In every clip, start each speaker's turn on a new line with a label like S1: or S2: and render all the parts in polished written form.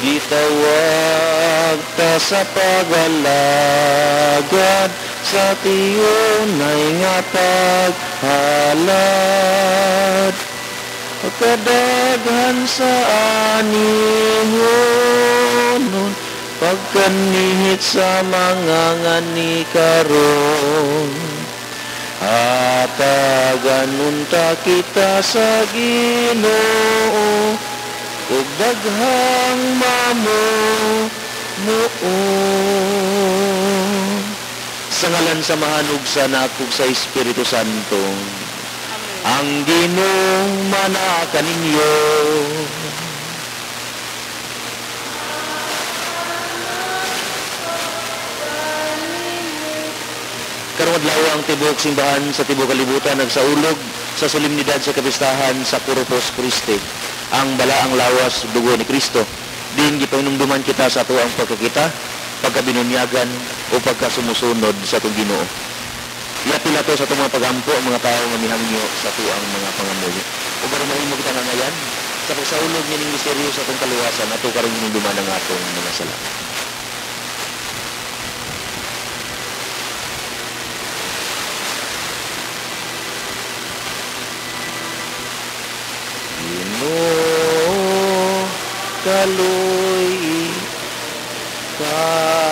S1: Gitawag ta sa pagalagad sa tiyunay nga paghalad. Pagkadaghan sa anihon, pagkanihit sa mga ngani karon. Hatagan ta kita sa Ginoo, ug daghang mamunuon. Sa ngalan sa mahanug sa nakog sa Espiritu Santo, ang Ginoong manaka ninyo. Karong adlaw ang tibok simbahan sa tibok kalibutan nagsaulog sa solemnidad sa kapistahan sa Corpus Christi, ang balaang lawas dugo ni Kristo. Din gipanumduman kita sa atuang pagkakita, pagkabinunyagan o pagkasumusunod sa atong Ginoo. Iapila to sa itong mga pagampo ang mga tao nga mihangyo sa tuang mga pangamuyo. O para mahimo kita nga ngayan, sa pagsaulog niya ng misteryo sa itong kaluwasan, ato karong hinunduman ang atong mga sala. Ginoo, kaluy ka.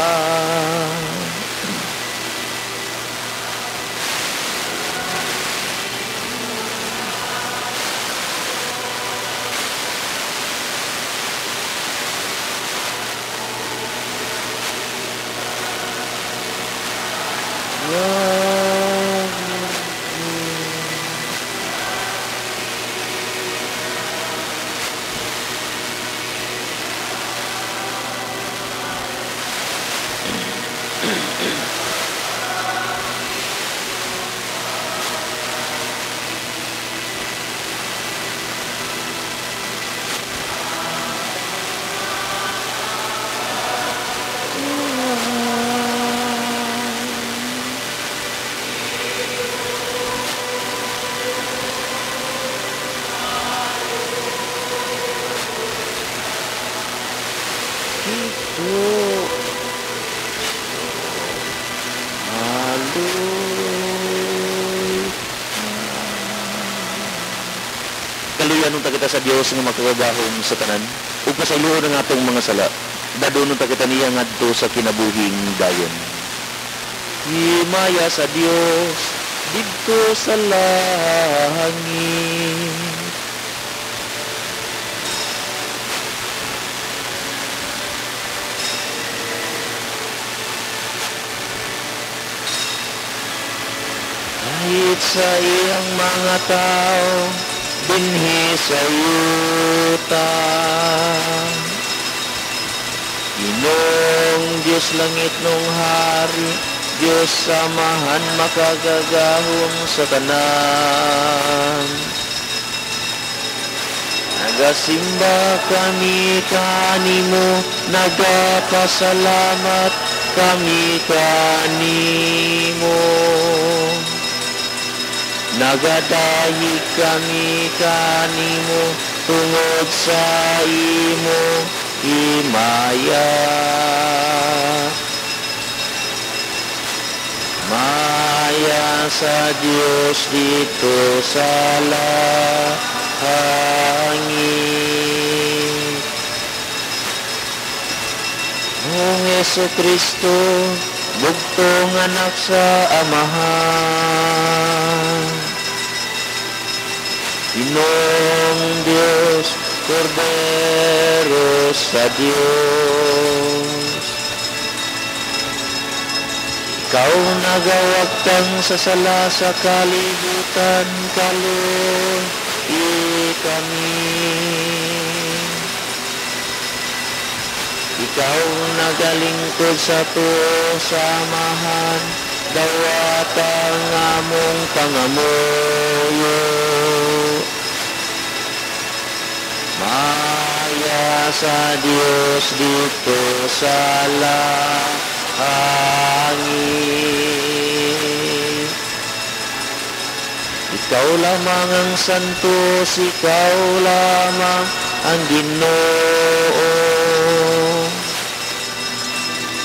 S1: Kaluyan ta kita sa Dios nga makagahom sa tanan ug pasayloon ang atong mga sala. Dadonon ta kita niya ngadto sa kinabuhing dayon. Himaya sa Dios didto sa langit. Kahit sa iyang mga tao binhi sa yuta, Ginoong Diyos langit nung hari, Diyos samahan makagagahom sa tanan. Nagasimba kami kanimo, nagapasalamat kami kanimo. Nagadahi kami kanimo tungod sa imo himaya. Maya sa Dios dito sa langit. Noong Jesu-Kristo, bugtong anak sa Amahan. Ginoong Diyos, Kordero sa Diyos. Ikaw nagawagtang sa sala sa kalibutan, kaluhi kami. Ikaw nagalingkod sa tuo samahan, dawat ang among pangamuyo. Maya sa Dios dito sa langit. Ikaw lamang ang santos, ikaw lamang ang Ginoo.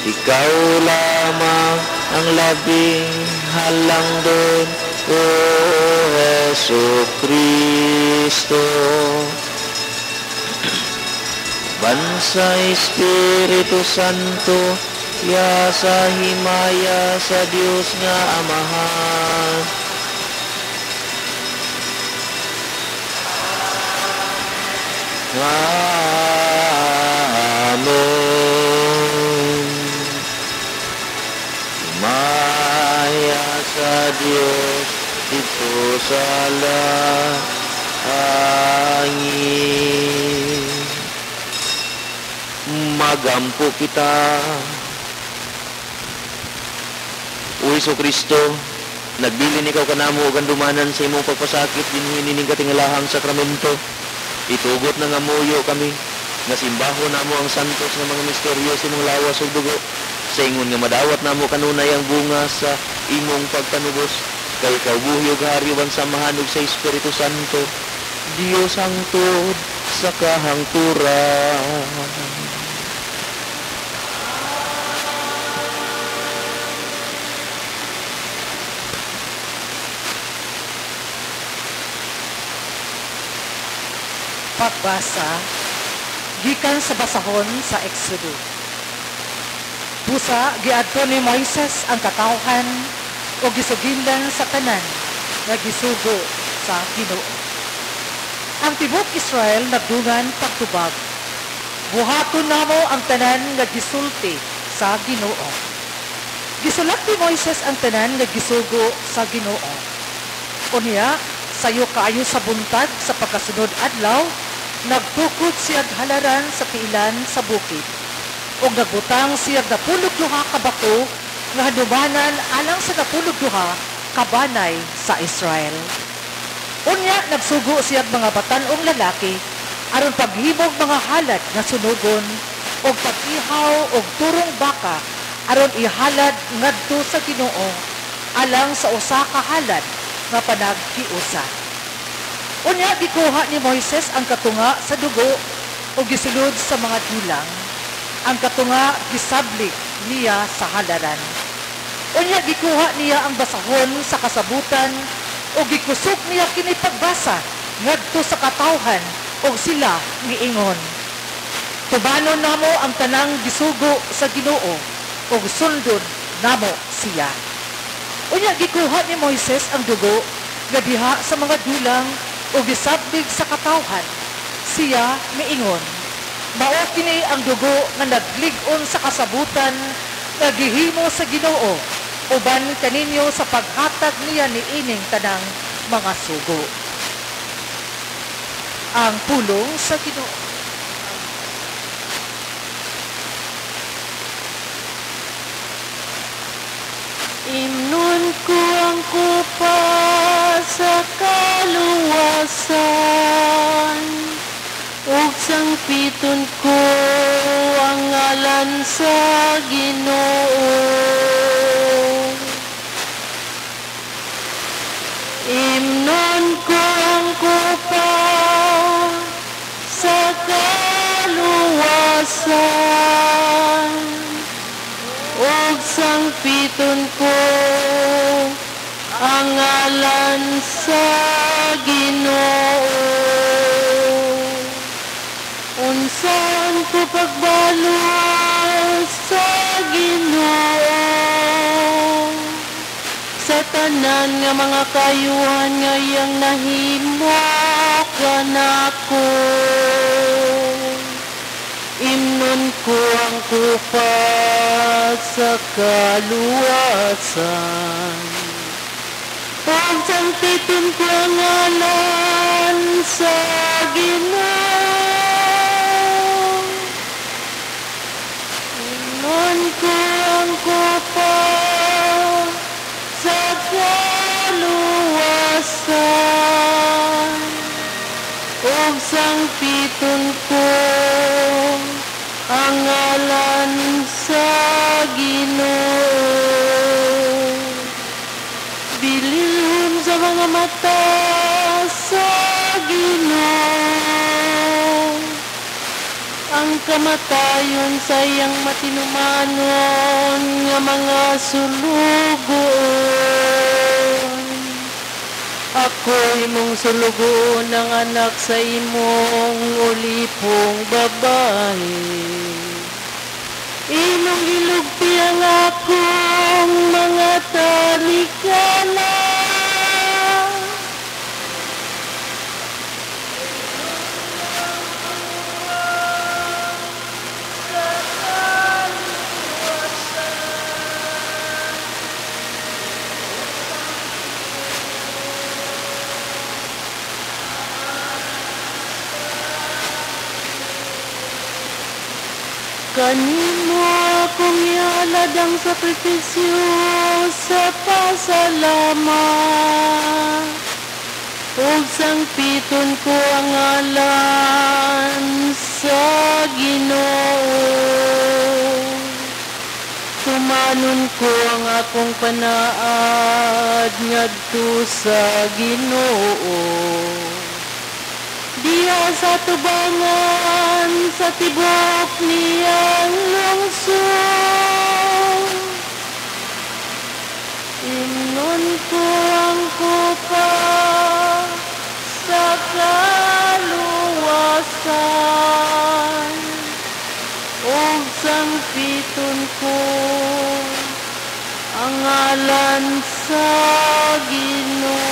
S1: Ikaw lamang ang labing halangdon, O Heso Kristo. Bansa Espiritu Santo, ya sa himaya sa Dios nga Amahan. Amen. Himaya sa Dios dito sa langit. Magampo kita. O Hesus Kristo, nagbilin ikaw kanamo og gandumanan sa imong pagpasakit dinhi ning katingalahang sakramento. Itugot na nga muyo kami, nga simbaho namo ang santos nga mga misteryo sa imong lawas ug dugo. Sa ingon nga madawat namo kanunay ang bunga sa imong pagpanubos. Kay kaubuhyog hariwan samahan ug sa Espiritu Santo, Dios hangtod sa kahangturan.
S2: Pagbasa gikan sa basahon sa Exodo. Busa giadto ni Moises ang katawhan o gisugindan sa tanan nga gisugo sa Ginoo. Ang tibok Israel nagdungan pagtubag. Buhaton namo ang tanan nga gisulti sa Ginoo. Gisulat ni Moises ang tanan nga gisugo sa Ginoo. Unya sayo kaayo sa buntag sa pagkasunod adlaw, nagtukod siya halaran sa tiilan sa bukid. O nagbutang siya 12 ka bato nga hanumanan alang sa 12 kabanay sa Israel. Unya nagsugo siya mga batan-ong lalaki aron paghimog mga halad nga sunugon o pag-ihaw o turong baka aron ihalad ngadto sa Ginoo alang sa usa ka halad nga panaghiusa. Unya gikuha ni Moises ang katunga sa dugo o gisulod sa mga dulang. Ang katunga gisablik niya sa halaran. Unya gikuha niya ang basahon sa kasabutan o gikusok niya kini pagbasa ngadto sa katawhan o sila miingon. Tubanon namo ang tanang gisugo sa Ginoo o sundon namo siya. Unya gikuha ni Moises ang dugo nga diha sa mga dulang o gisabdig sa katawhan. Siya miingon, mao kini ang dugo nga naglig-on sa kasabutan nga gihimo sa Ginoo uban kaninyo sa paghatag niya ni ining tanang mga sugo. Ang pulong sa Ginoo.
S3: Imnon ko ang kupa sa kaluwasan, ug sangpiton ko ang ngalan sa Ginoo. Imnon ko ang kupa sa kaluwasan, ug sangpiton ko ang ngalan sa Ginoo. Unsan ko pagbalo sa Ginoo sa tanan nga mga kayuhan nga iyang nahimo kanako. Imnon ko ang kupa sa kaluwasan, ug sangpiton ko ang ngalan sa Ginoo. Imnon ko ang kupa sa kaluwasan, ug sangpiton ko ang ngalan sa Ginoo. Bilihon sa mga mata sa Ginoo ang kamatayon sa iyang matinumanon nga mga sulugoon. Ako imong sulugoon ang anak sa imong ulipong babae. Imong ilugpi ang akong mga talikala. Kanimo akong ihalad ang sakripisyo sa pasalamat. Ug sangpiton ko ang ngalan sa Ginoo. Tumanon ko ang akong panaad ngadto sa Ginoo. Diya sa tubangan sa tibok niyang lungsod. Ingnon ko ang kupa sa kaluwasan. O sangpiton ko ang ngalan sa Ginoo.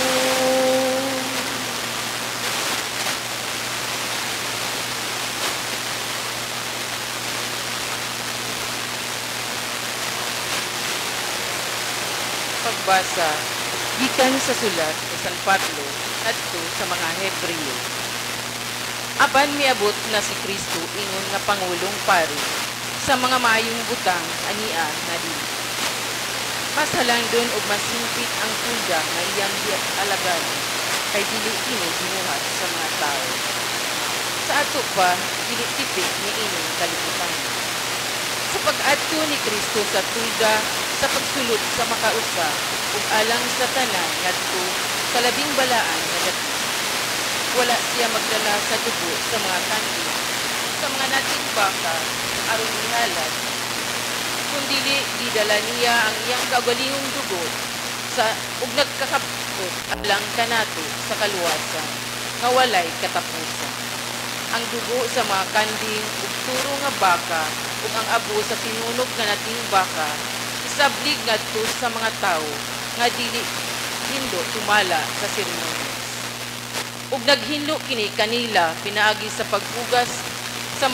S4: Pagbasa gikan sa sulat ni San Pablo adto sa mga Hebreo. Aban miabot na si Kristo ingon nga pangulong pari sa mga maayong butang ania na dili. Mas halangdon ug masimpit ang pulda nga iyang alagan kay dili kini ginuhat sa mga tao. Sa ato pa dili tipik ni ining kalibutan. Sa pag-adto ni Kristo sa tulda sa pagsulod sa makausa ug alang sa tanan ngadto sa labing balaan nga dapit. Wala siya magdala sa dugo sa mga kandi sa mga nating baka aron ihalad, kundili gidala niya ang iyang kaugalingong dugo sa ug nagkakapot alang kanato sa kaluwasan nga walay katapusan. Ang dugo sa mga kanding ug turo nga baka ug ang abo sa sinunog nga nating baka isablig ngadto sa mga tao nga dili hindo tumala sa seremonyas. Ug naghinlo kini kanila pinaagi sa paghugas sa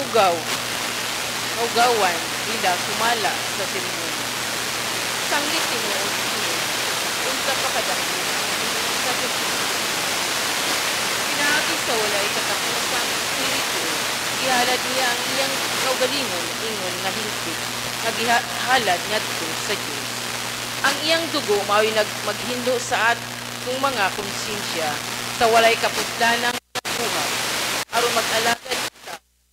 S4: kaugawan nila tumala sa seremonyas. Sanglit tinuod kini unsa pa kadako sa Dios. Pinaagi sa walay katapusang espiritu, ihalad niya ang iyang kaugalingon ingon nga hingpit naghalad ngadto sa Dios. Ang iyang dugo mao'y maghindo sa atong mga konsensya sa walay kapuslanang buhat aron mag-alagad kita.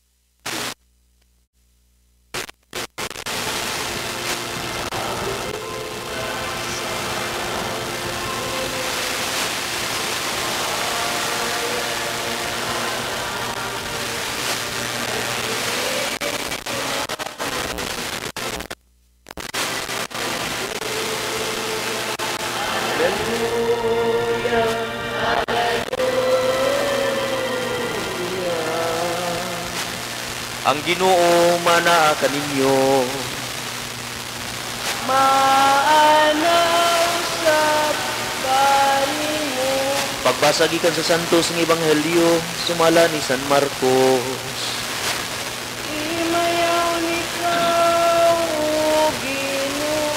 S1: Ang Ginoo mana kaninyo.
S3: Maanaw sa mo.
S1: Pagbasa gikan sa Santos ng Ebanghelyo sumala ni San Marcos.
S3: Imayaw ni Kao, Ginoo.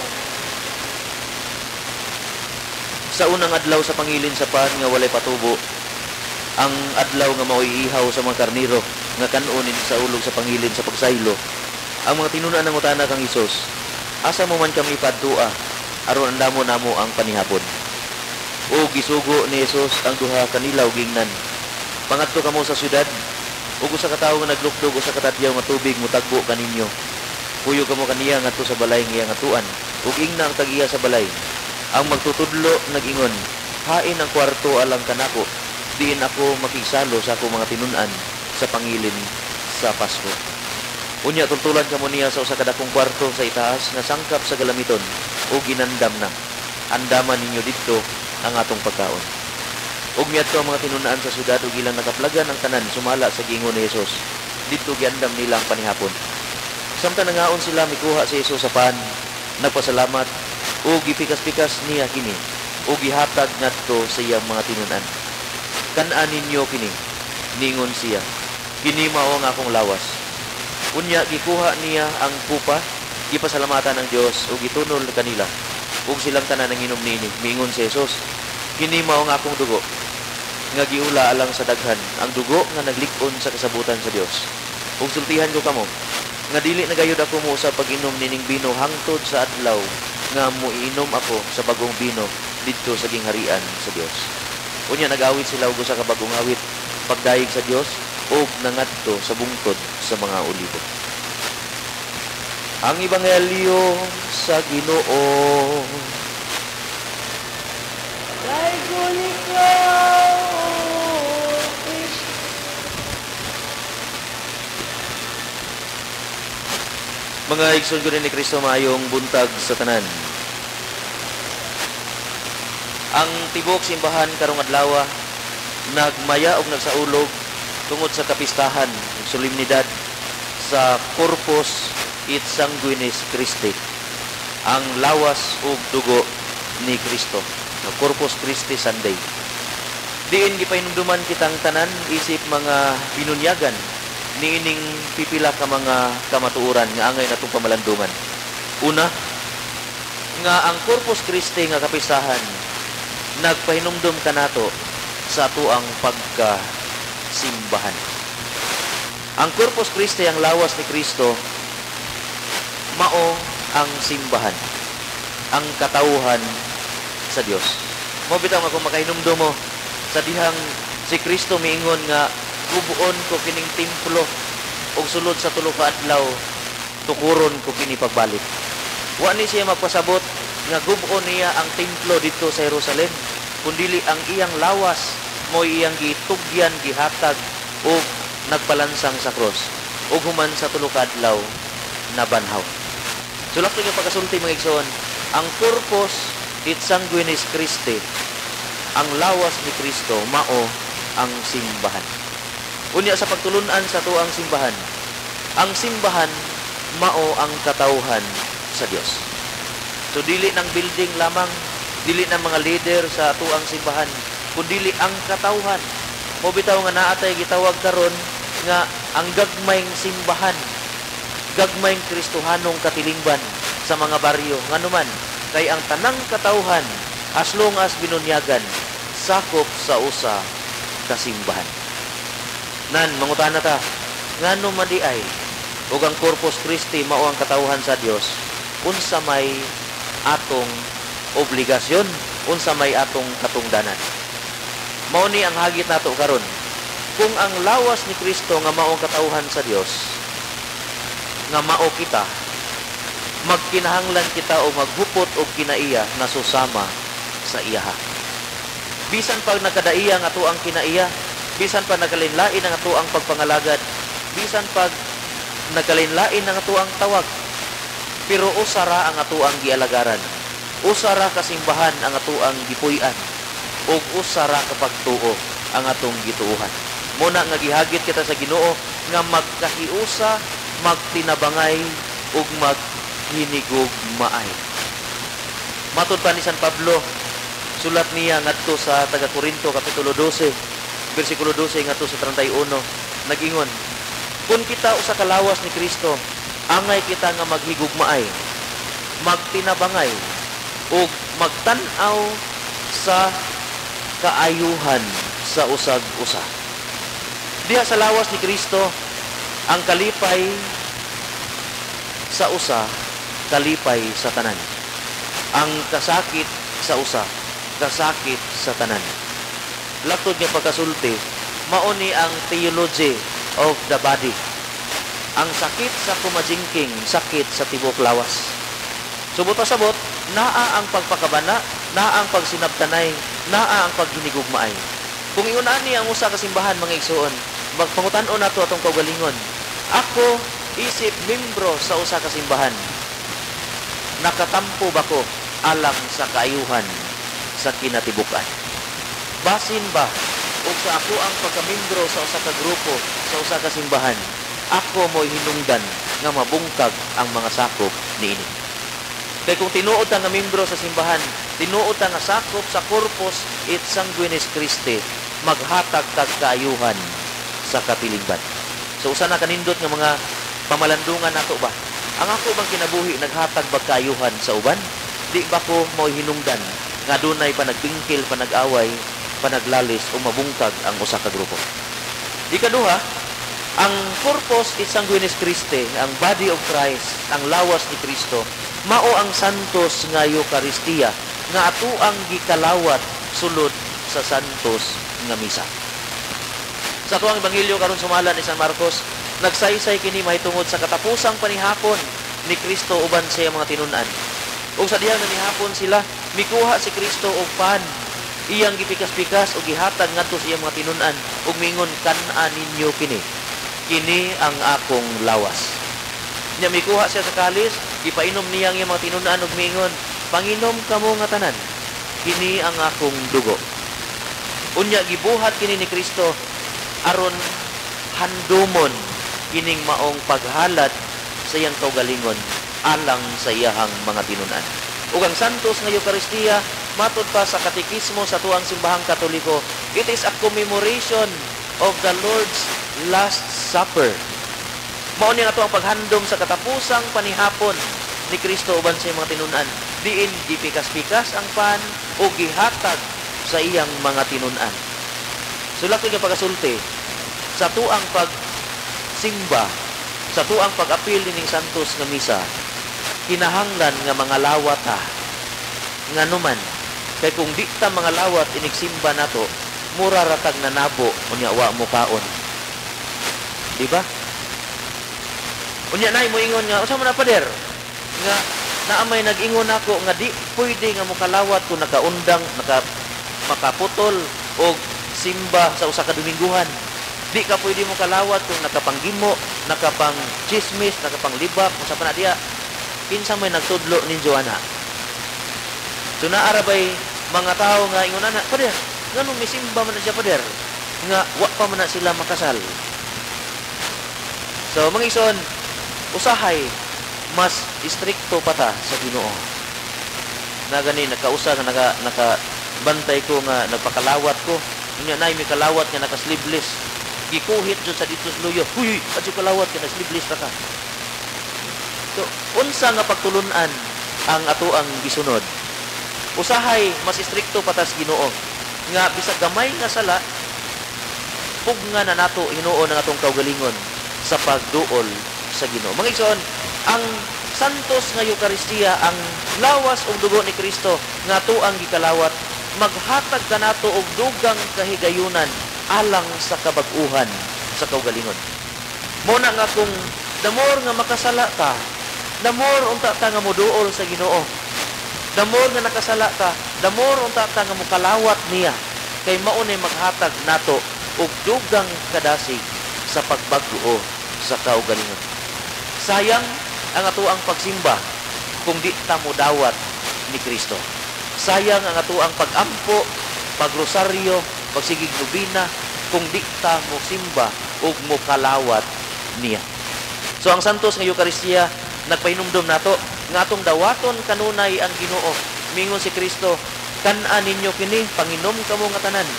S1: Sa unang adlaw sa pangilin sa pan nga walay patubo, ang adlaw nga mauiihaw sa mga karniro nga kanunin sa ulog sa pangilin sa pagsaylo, ang mga tinunan ng utana kang Hesus, asa mo man kami padtua aron andamo namo ang panihapon. O gisugo ni Hesus ang duha kanila ug gingnan. Pangadto kamo sa syudad, ug usa ka tawo nga naglukdog usa ka tatyaw nga tubig mutagbo kaninyo. Puyo kamo kaniya ngadto sa balay nga iyang atuan, ug ingna ang tagiya sa balay. Ang magtutudlo nag-ingon, hain ang kwarto alang kanako, diin ako makigsalo sa akong mga tinunan sa pangilin sa Pasko. Unya tultulan kamo niya sa usa ka dakong kwarto sa itaas nga sangkap sa galamiton ug ginandam na. Andaman ninyo didto ang atong pagkaon. Ug miadto ang mga tinun-an sa syudad ug ilang nakaplagan ang tanan sumala sa giingon ni Hesus. Didto giandam nila ang panihapon. Samtang nangaon sila mikuha si Hesus sa pan, nagpasalamat ug gipikas-pikas niya kini ug gihatag ngadto sa iyang mga tinun-an. Kan-an ninyo kini, ningon siya. Kini mao ang akong lawas. Unya gikuha niya ang kupa, gipasalamatan ng Dios ug gitunol kanila. Ug silang tanan nanginom nini, mingon si Hesus. Kini mao ang akong dugo nga giula alang sa daghan, ang dugo nga naglig-on sa kasabutan sa Dios. Ug sultihan ko kamo nga dili na gayud ako mo sa pag-inom nining bino hangtod sa adlaw nga muinom ako sa bagong bino didto sa gingharian sa Dios. Unya nag-awit sila og usa ka bagong awit, pagdayeg sa Dios ug nangadto sa bungtod sa mga olibo. Ang ebanghelyo sa Ginoo.
S3: Daigo ikaw, Kristo.
S1: Mga igsoon ko rin ni Kristo, mayong buntag sa tanan. Ang tibok simbahan karong adlaw nagmaya og nagsaulog tungod sa kapistahan ug solemnidad sa Corpus et Sanguinis Christi, ang lawas ug dugo ni Kristo, na Corpus Christi Sunday. Diin gipahinumduman kitang tanan isip mga binunyagan niining pipila ka mga kamatuoran nga angay natong pamalandungan. Una, nga ang Corpus Christi nga kapistahan nagpahinumdum kanato sa atuang pagkasimbahan. Ang Corpus Christi, ang lawas ni Kristo, mao ang simbahan, ang katauhan sa Dios. Mo bitaw nga kung makahinumdum mo sa dihang si Kristo miingon nga gubuon ko kining templo ug sulod sa tulo ka adlaw tukuron ko kini pagbalik. Wa ni siya magpasabot nga gubuon niya ang templo dito sa Jerusalem, kundili ang iyang lawas mo iyang gitugyan, gihatag ug nagpalansang sa cross ug human sa tulo ka adlaw nabanhaw. Sulak ko yung pagkasulti mga igsoon, ang Corpus et Sanguinis Christi, ang lawas ni Kristo, mao ang simbahan. Unya sa pagtulunan sa tuang simbahan, ang simbahan mao ang katauhan sa Dios. So dili ng building lamang, dili ng mga leader sa tuang simbahan, kundi ang katauhan. Mo bitaw nga naatay gitawag karon nga ang gagmayng simbahan, gagmayng Kristohanong katilingban sa mga baryo nganuman kay ang tanang katauhan as long as binunyagan sakop sa usa ka simbahan. Nan mangutana ta, ngano man di ay ug ang Corpus Christi mao ang katauhan sa Dios, unsa may atong obligasyon, unsa may atong katungdanan. Mao ni ang hagit nato karon. Kung ang lawas ni Kristo nga mao ang katauhan sa Dios, nga mao kita, magkinahanglan kita o maghupot og kinaiya na susama sa iyaha. Bisan pag nakadaiya nga ato ang kinaiya, bisan pag nakalinlain ang ato ang pagpangalagad, bisan pag nakalinlain ang ato ang tawag, pero usara ang ato ang gialagaran, usara kasimbahan ang ato ang gipuy-an, ug usara kapag tuo ang atong gituuhan. Muna nga gihagit kita sa Ginoo nga magkahiusa, magtinabangay ug maghinigog maay. Matud pa ni San Pablo, sulat niya ngadto sa taga Corinto kapitulo 12, bersikulo 12 ngadto sa 31, nagingon, kung kita usa ka lawas ni Kristo, angay kita nga maghigugmaay, magtinabangay ug magtan-aw sa kaayuhan sa usag-usa. Diha sa lawas ni Kristo, ang kalipay sa usa, kalipay sa tanan. Ang kasakit sa usa, kasakit sa tanan. Latod nga pagkasulti, mao ni ang theology of the body. Ang sakit sa kumajingking, sakit sa tibok lawas. Subot-sabot, naa ang pagpakabana, naa ang pagsinabtanay, naa ang paghinigugmaay. Kung iunan ni ang usa ka simbahan mga igsoon, magpangutan-on nato atong kaugalingon, Ako isip membro sa usa ka simbahan. Nakatampo ba ko alang sa kaayuhan sa kinatibukan? Basin ba o sa ako ang pagkamembro sa usa ka grupo sa usa ka simbahan, ako mo'y hinungdan nga mabungkag ang mga sakop niini. Kaya kung tinuod ta nga membro sa simbahan, tinuod ta nga sakop sa Corpus et Sanguinis Christi, maghatag kag kaayuhan sa katilingban. So usa na kanindot nga mga pamalandungan nato ba? Ang ako bang kinabuhi naghatag ba kaayuhan sa uban? Di ba ko mo'y hinungdan nga dunay panagpingkil, panag-away, panaglalis o mabungkag ang usa ka grupo. Ikaduha, ang Corpus et Sanguinis Christi, ang body of Christ, ang lawas ni Kristo, mao ang santos nga Eucharistia nga atuang gikalawat sulod sa santos nga misa. Sa atuang ebanghelyo karon sumala ni San Marcos, nagsaysay kini mahitungod sa katapusang panihapon ni Kristo uban sa iyang mga tinun-an. Ug sa dihang nanihapon sila, mikuha si Kristo og pan, iyang gipikas-pikas o gihatag ngadto sa iyang mga tinun-an ug mingon, kan-an ninyo kini. Kini ang akong lawas. Nya mikuha siya sa kalis, gipainom niya ang iyang mga tinun-an ug mingon, panginom kamo nga tanan. Kini ang akong dugo. Unya gibuhat kini ni Kristo aron handumon kining maong paghalat sa iyang kaugalingon alang sa iyahang mga tinun-an. Ug ang santos nga Eucharistia, matud pa sa katekismo sa tuang simbahang Katoliko, it is a commemoration of the Lord's Last Supper. Mao ni ato ang paghandom sa katapusang panihapon ni Kristo uban sa iyang mga tinun-an. Diin gipikas-pikas ang pan o gihatag sa iyang mga tinun-an. Sulak nga pagasulti sa tuang pagsimba, sa tuang pag-apil ning santos nga misa, kinahanglan nga mga lawat ta nga numan kay kung di ta mga lawat inigsimba nato, mura ratag nanabo unya wa mo kaon. Di ba? Unya nay mo ingon nga unsa man na pader nga naamay nag-ingon ako nga di pwede nga mokalawat kung nakaundang, makaputol og simba sa usa ka Dominguhan. Di ka pwede mo kalawat kung nakapanggimo, nakapang chismis, nakapanglibak, kung sa panadiya. Kinsa may nagtudlo ninyo ana. So naarabay mga tao nga ingon ana, pader, ngano misimba man na siya pader? Nga wa pa man na sila makasal. So mga ison, usahay mas istrikto pa ta sa Ginoo. Na gani nakausa nga nakabantay ko nga nagpakalawat ko. Unya nay mi kalawat nga naka-sleeveless. Gikuhit jud sa dito sa luyo. Huy, adyo kalawat nga naka-sleeveless ra ka. So, unsa nga pagtulunan ang atoang gisunod? Usahay mas istrikto patas Ginoo nga bisag gamay nga sala pugna na nato Ginoo ng atong kaugalingon sa pagduol sa Ginoo. Mga igsoon, ang santos nga Eucharistia, ang lawas ug dugo ni Kristo nga atoang gikalawat, maghatag kanato og dugang kahigayunan alang sa kabag-uhan sa kaugalingon. Muna nga kung the more nga makasala ka, the more unta ta nga moduol sa Ginoo. The more nga nakasala ka, the more unta ta nga mokalawat niya. Kay mao nay maghatag nato og dugang kadasig sa pagbag-o sa kaugalingon. Sayang ang atoang pagsimba kung di ta modawat ni Kristo. Sayang ang atoang pag-ampo, pagrosaryo, pagsigig nobina kung di ta mo simba ug mo kalawat niya. So ang santos nga Eucharistia nagpahinumdom nato nga atong dawaton kanunay ang Ginoo. Mingon si Kristo, kan-an ninyo kini, panginom kamo nga tanan.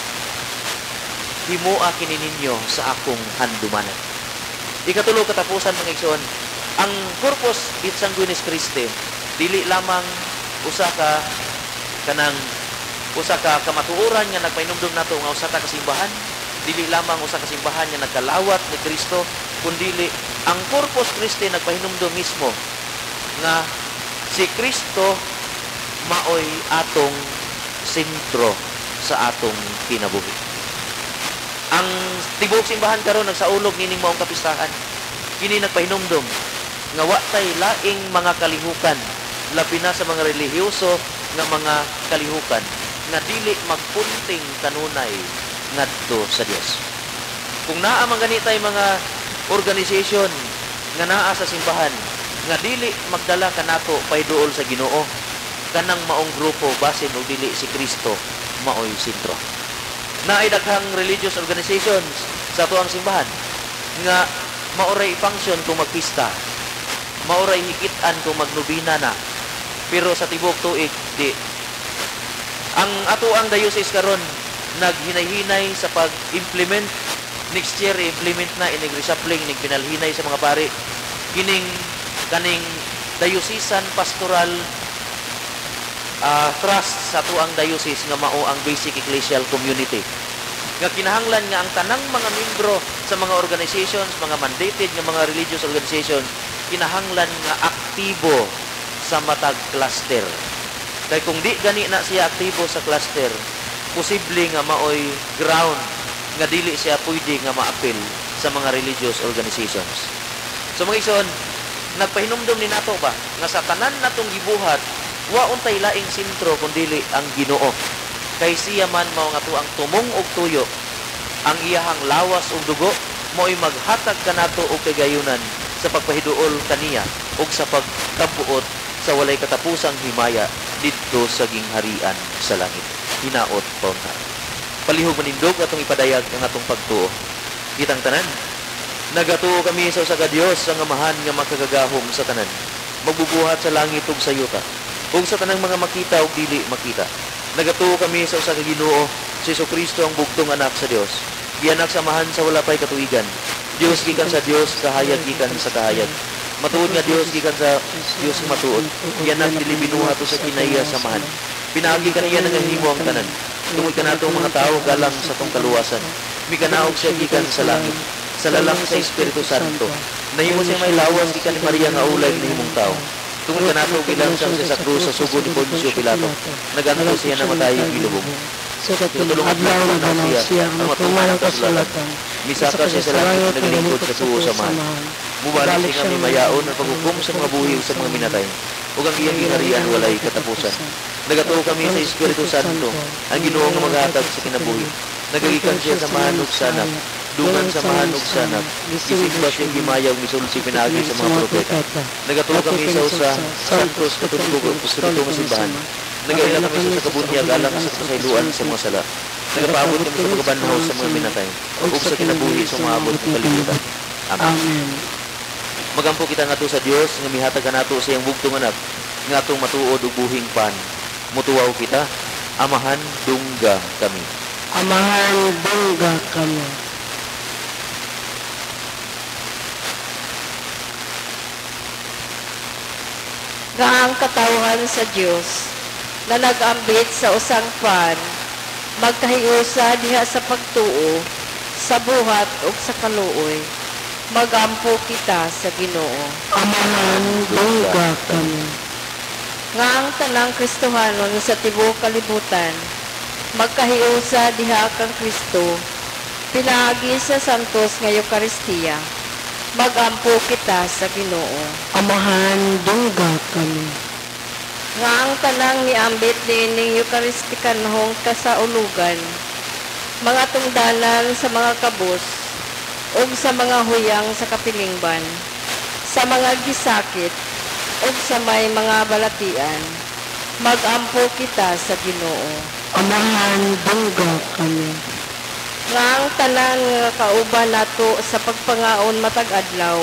S1: Himoa kini ninyo sa akong handumanan. Ikatulo katapusan mga igsoon, ang Corpus et Sanguinis Christi dili lamang usa ka kamatuoran nga nagpahinumdom nato nga usa ka kasimbahan, dili lamang usa ka simbahan nga nagkalawat ni Kristo, kundi ang Corpus Christi nagpahinumdom mismo nga si Kristo maoy atong sentro sa atong kinabuhi. Ang tibuok simbahan karon nagsaulog nining maong kapistahan, kini nagpahinumdom nga wa tay laing mga kalihukan, labi na sa mga relihiyoso nga mga kalihukan nga dili magpunting kanunay ngadto sa Dios. Kung naa man ganitay mga organization nga naa sa simbahan nga dili magdala kanato payduol sa Ginoo, kanang maong grupo basin og dili si Kristo maoy sentro. Naay daghang religious organizations sa tuang simbahan nga maoray function kung magpista, maoray hikitan kung magnubina na, pero sa tibok tuig di. Ang ato ang diocese karon naghinay-hinay sa pag-implement. Next year i-implement na inig reshuffling, inig pinalhinay sa mga pari kaning diocesan pastoral trust sa tuang diocese nga mao ang basic ecclesial community. Nga kinahanglan nga ang tanang mga membro sa mga organizations, mga mandated nga mga religious organizations, kinahanglan nga aktibo sa matag cluster. Kay kung di gani na siya aktibo sa cluster, posible nga maoy ground nga dili siya pwede nga maapil sa mga religious organizations. So mga ison, nagpahinumdum ni nato ba nga sa tanan natong gibuhat wa untay laing sentro kundili ang Ginoo, kay siya man mao nga tuang tumong og tuyo, ang iyahang lawas ug dugo mo'y maghatag kanato og kagayunan sa pagpahiduol kaniya ug sa pagkabuot sa walay katapusang himaya didto sa gingharian sa langit. Hinaot pauna. Palihog manindog atong ipadayag ang atong pagtuo. Kitang tanan, nagatuo kami sa usa ka Dios ang amahan nga makagagahom sa tanan, magbubuhat sa langit ug sa yuta, ug sa tanang mga makita ug dili makita. Nagatuo kami sa usa ka Ginoo, si Jesucristo ang bugtong anak sa Dios, gianak sa amahan sa wala pay katuigan, Dios gikan sa Dios, kahayag gikan sa kahayag. Matuod nga Dios gikan sa Dios matuod, gianak dili binuhat sa kinaiya samahan. Pinaagi kaniya nga himo ang tanan. Tungod kanatong mga tao galang sa tong kaluwasan. Mikanaog siya gikan sa langit, sa lalang sa Espiritu Santo. Nahimo siya may lawas gikan ni Maria nga ulay ni himong tao. Tungod kanato gilansang siya sa krus sa sugo ni Poncio Pilato. Naganto siya na matayong gilubog. Tinutulungan na siya ang matumanang kasulatan. Misaka siya sa langit naglingkod sa tuo sa mahal. Mubalik siya nga may mayaon ang paghukom sa mga buhi sa mga minatay. Ug ang iyang gingharian walay katapusan. Nagatuo kami sa Espiritu Santo, ang Ginoo nga maghatag sa kinabuhi. Nagagikan siya sa mahanog sanak, dungan sa mahanog sanak, isigba siyang himayaw misulsi pinagi sa mga propeta. Nagatuo kami sa usa santos katutubog ang Espiritu nga simbahan. Nagaila kami sa kabunyag alang sa kasayloan sa mga sala. Nagapaabot kami sa pagbanhaw sa mga minatay, ug sa kinabuhi sa maabot ng kalibutan. Amen. Magampo kita nga to sa Dios nga mihatag kanato sa iyang bugtong anak nga atong matuod og buhing pan. Mutuwaw kita, amahan dungga kami.
S3: Amahan dungga kami. Nga ang katawhan sa Dios na nag-ambit sa usang pan, magkahiusa diha sa pagtuo, sa buhat ug sa kaluoy. Magampo kita sa Ginoo. Amahan dungga kami. Nga ang tanang Kristohanon sa tibuok kalibutan, magkahiusa diha kang Kristo, pinaagi sa santos nga Eucharistia. Magampo kita sa Ginoo. Amahan dungga kami. Nga ang tanang niambit diining Eucharistikanhong kasaulugan, mga tungdanan sa mga kabus, ug sa mga huyang sa kapilingban, sa mga gisakit, ug sa may mga balatian, magampo kita sa Ginoo. Amahan dungga kami. Nga ang tanan nga kauban nato sa pagpangaon matag adlaw,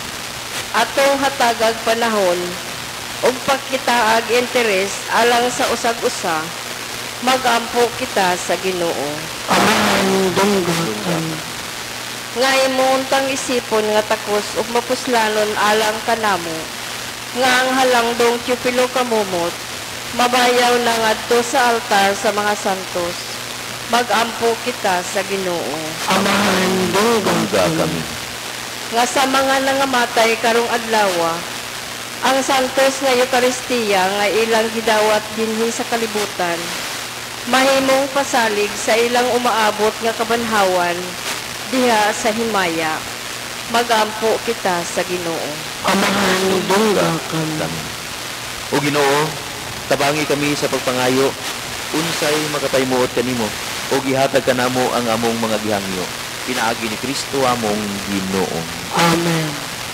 S3: atong hatagag panahon, ug pagkitaag interes alang sa usag-usa, magampo kita sa Ginoo. Amahan dungga kami. Nga imuntang isipon nga takos ug mapuslanon alang kanamo, nga ang halangdong Teopilo kamumot, mabayaw na ngadto sa altar sa mga santos, magampo kita sa Ginoo. Amahan dungga kami. Nga sa mga nangamatay karong adlawa, ang santos nga Eucharistia nga ilang gidawat dinhi sa kalibutan, mahimong pasalig sa ilang umaabot nga kabanhawan diha sa himaya, magampo kita sa Ginoo. Amahan dungga kami.
S1: O Ginoo, tabangi kami sa pagpangayo, unsay makapaymuot kanimo, o gihatag kanamo ang among mga gihangyo. pinaagi ni Kristo among Ginoo.
S3: Amen.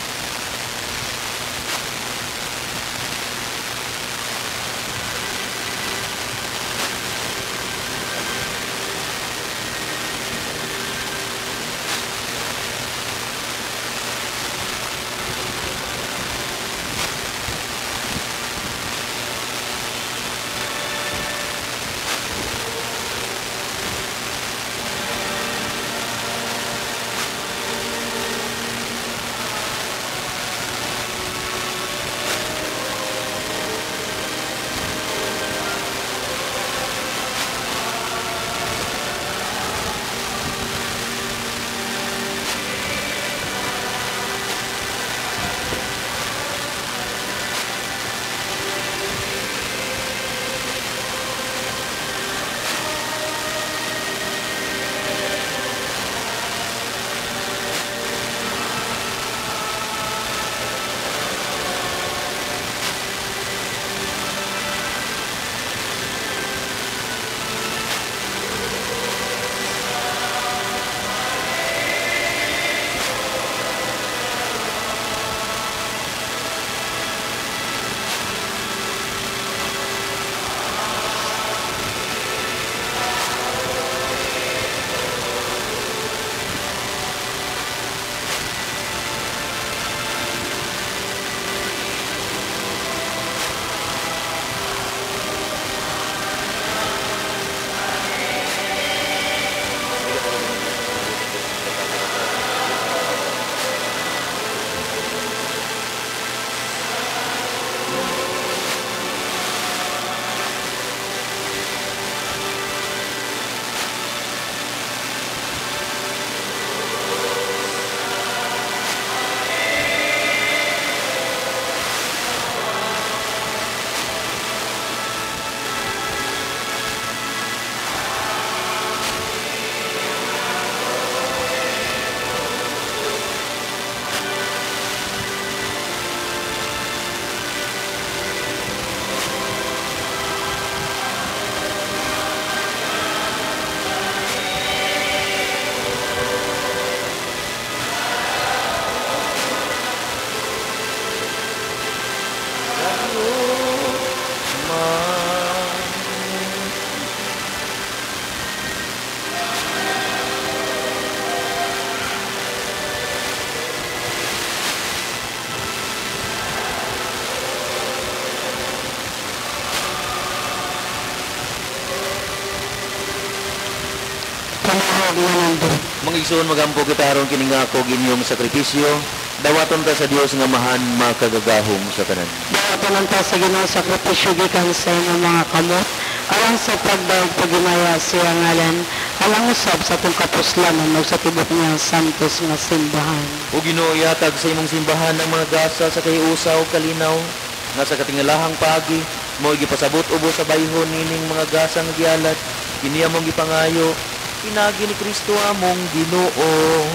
S1: Mga igsoon, magampo kita aron kini nga ako ginyong sakripisyo, dawaton ta sa Dios nga mahan makagagahom sa tanan.
S3: Dawaton ta sa Ginoo sakripisyo gikan sa imong mga kamot, alang sa pagdaog pagimaya siya ngalan, alang usab sa tong kapuslanan ug sa tibok nga santos nga simbahan.
S1: O Ginoo, ihatag sa imong simbahan ang mga gasa sa kahiusa ug kalinaw, nga sa katingalahang pagi, mo gipasabot ubos sa bayhon nining mga gasa nga gialat, kini among gipangayo, pinagi ni Kristo among Ginoo.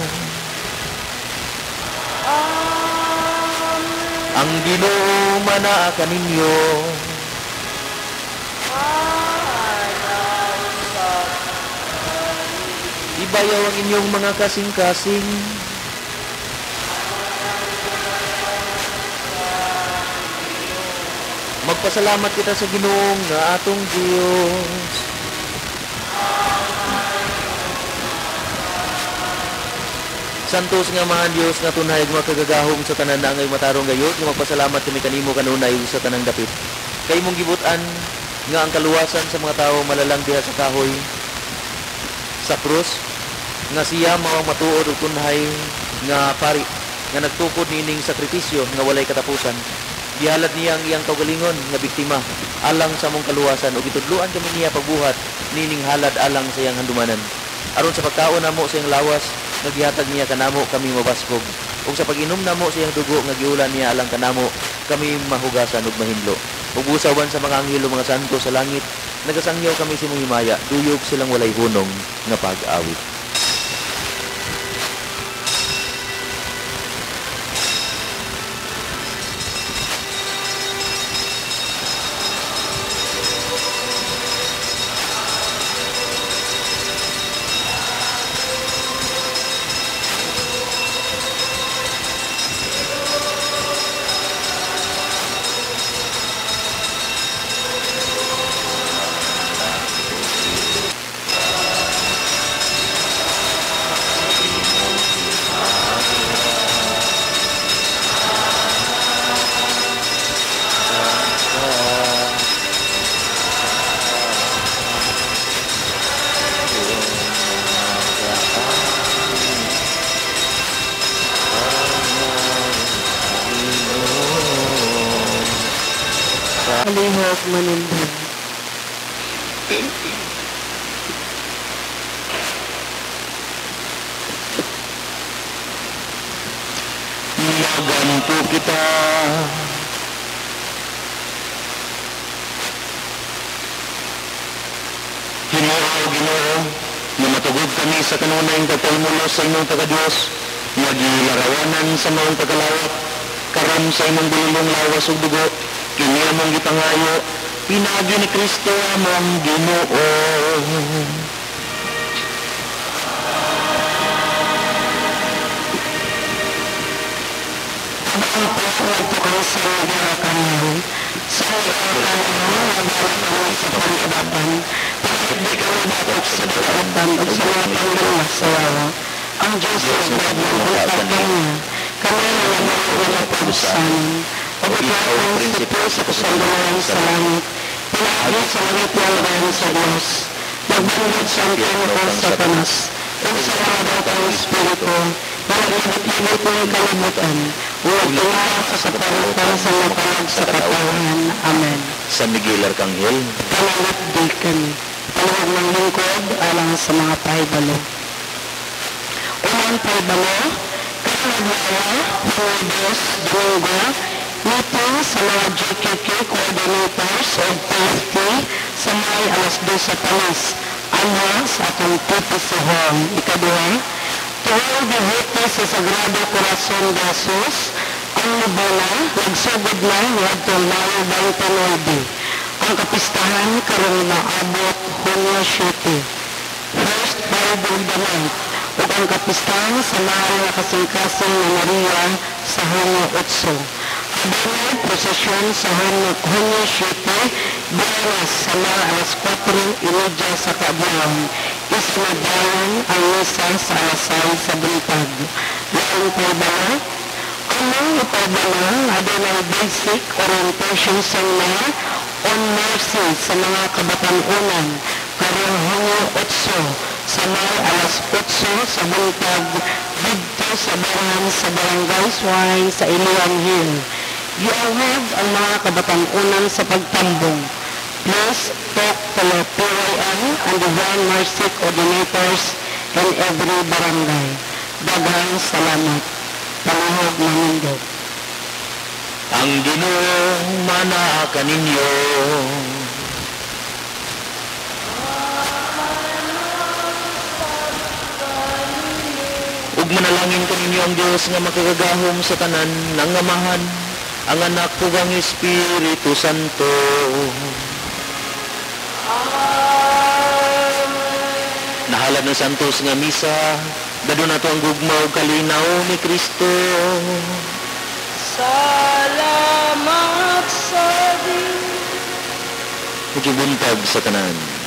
S1: Ang Ginoo manaa kaninyo. Ibayaw ang inyong mga kasing-kasing. Magpasalamat kita sa Ginoo nga atong Dios. Santos nga mahan Dios nga tunay makagagahom sa tanan na angay matarong gayud, nga magpasalamat kami kanimo kanunay sa tanang dapit. Kay mong gibutan nga ang kaluwasan sa mga tawo malalang diha sa kahoy sa krus, nga siya mawang matuod og tunhay nga pari nga nagtukod nining sakripisyo nga walay katapusan. Gihalad niya ang iyang kaugalingon nga biktima alang sa mong kaluwasan ug gitudloan kami niya pagbuhat nining halad alang sa iyang handumanan. Aron sa pagkaon namo sa iyang lawas, nagihatag niya kanamo kami mabaskog. Ug sa pag-inom namo sa iyang dugo nga giulan niya alang kanamo kami mahugasan ug mahinlo. Ug usawan sa mga anghel mga santo sa langit, nagasangyaw kami sa imong himaya, duyog silang walay hunong nga pag-awit.
S3: Palihog manindog.
S1: Maganto kita. Ginoo, na matugod kami sa kanunay pagpalmulos sa imong pagka-Diyos, magilarawanan sa maong pagkalawat, karon sa imong bululong lawas ug dugo, kini among gipangayo, pinagi ni Kristo among Ginoo.
S3: Ang pagpapagpapag sa mga kanil, sa mga kanil, sa pangkababan, hindi ka dapat sa pangkababan o sa mga panggalas sa wawa. Ang Diyos ay God ng buntag niya, kami na mga pagsanin, o ikaw sa po sa kasandalan sa langit, pinagi sa langit ng bayan sa Diyos, nagbunod sa ang sa panas, o sa mga datang Espiritu, na naglibot ng kalimutan, huwag tingala sa katawan para sa mapahag sa katawan. Amen.
S1: San Miguel Arcangel,
S3: Pangalat di kami, panahag ng lingkod alang sa mga pahibalo. Unang pahibalo, kanaglawa, mga Diyos, Domingo, meeting sa mga GKK coordinators of PFT sa may alas 2 sa panas, ano sa atong PPC Hall. Ikaduha, tuwang bihuti sa Sagrado Corazon de Jesus, ang nabala, nagsugod na wadtong Mayo 29. Ang kapistahan karong naabot Hunyo 7. First Friday of the month, ug ang kapistahan sa mahal na kasing-kasing na Maria sa Hunyo 8. Adunay prosesyon sa Hunyo 7, Bayanas sa mga alas 4:30 sa kaadlaw. Isnadayan ang misa sa alas 6 sa buntag. Laing paibala, among ipaibala, adunay basic orientation seminar on mercy sa mga kabatanunan karong Hunyo 8 sa may alas 8 sa buntag dito sa bayan sa Barangay Swine sa Ilian Hill. Giawhag ang mga kabatanunan sa pagtambong. Please talk to your PYN and Divine Mercy coordinators in every barangay. Daghang salamat. Panahog manindog.
S1: ang Ginoo mana kaninyo. Ug manalangin kaninyo ang Dios nga makagagahom sa tanan ng Amahan, ang Anak ug ang Espiritu Santo. Nahalad ng santos nga misa, dado nato ang gugma ug kalinaw ni Kristo.
S3: Salamat sa Diyos.
S1: Ug buntag sa tanan.